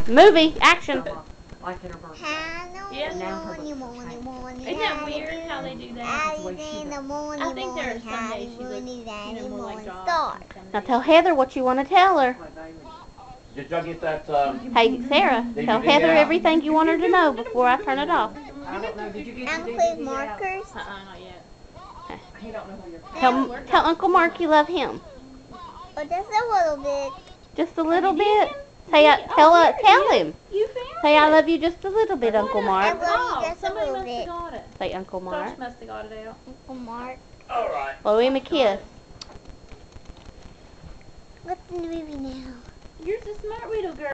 Movie, action. Like in her birthday. Yes. Isn't that weird how they do that? I think there are some days she looks, more like God. Now tell Heather what you want to tell her. Did y'all get that, Hey, Sarah, DVD tell Heather out? everything you want her to know before I turn it off. I don't know, did you get the Include DVD out? markers. Not yet. He don't know where you're Tell Uncle Mark you love him. Or just a little bit. Just a little bit. Tell him. You found Say I it. love you just a little bit, Uncle Mark. love you just a Somebody little must bit. have got it. Say Uncle Mark. Josh must have got it out. Uncle Mark. Alright. Blow him a kiss. What's in the movie now? You're the smart little girl.